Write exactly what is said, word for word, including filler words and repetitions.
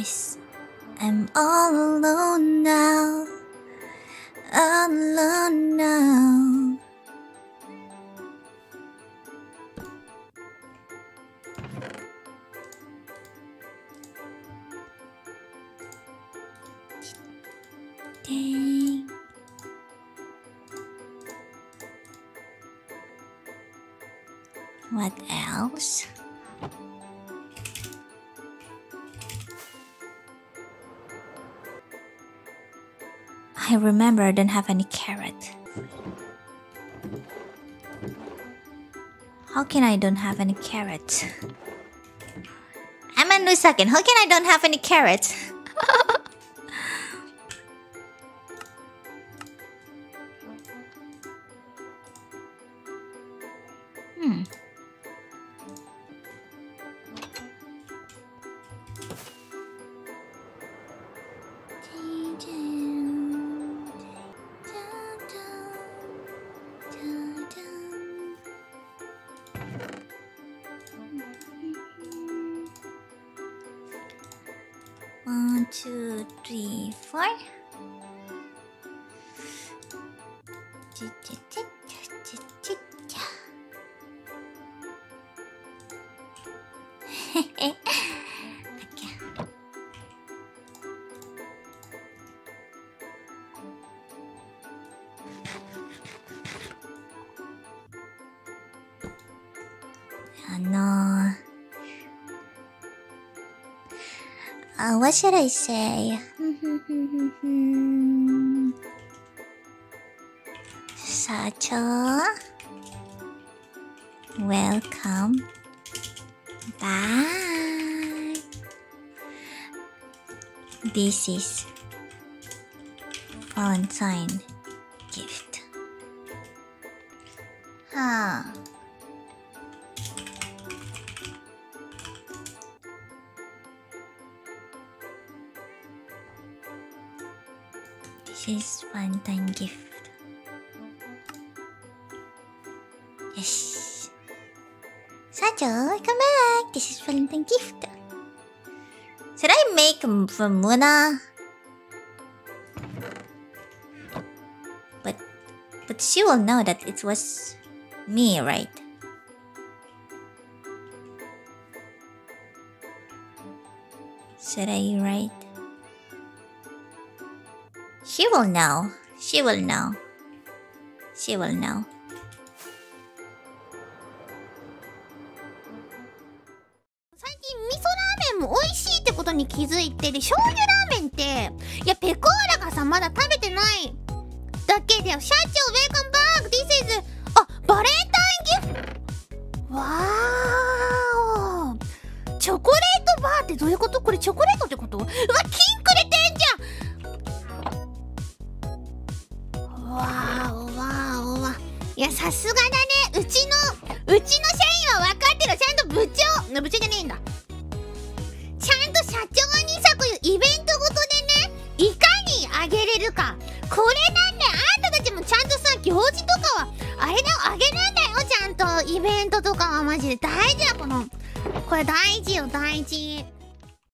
Yes, I'm all alone now. All alone now. Dang. What else? I remember I don't have any carrot. How can I don't have any carrots? I'm a new second. How can I don't have any carrots? Hmm. One, two, three, four. Okay. Uh, no. Uh, what should I say? Sacho, welcome back. This is Valentine gift. Huh. This is Valentine gift. Yes. Sacho, welcome back. This is Valentine gift. Should I make m for Muna? But, but she will know that it was me, right? Should I write? She will know. She will know. She will know. Miso ramen も美味しいってことに気づいて、で醤油ラーメンっていやペコーラがさまだ食べてないだけで、社長ウェルカムバック This is あバレンタインギフトわーおチョコレートバーってどういうこと？これチョコレートってこと？うわ金くれてんじゃん。わーおわーおわいやさすがだね。うちのうちの社員は分かってる。ちゃんと部長部長じゃねえんだ。ちゃんと社長にさこういうイベントごとでねいかにあげれるか、これなんだよ。あんたたちもちゃんとさ行事とかはあれだよ、あげるんだよ。ちゃんとイベントとかはマジで大事だ。このこれ大事よ大事。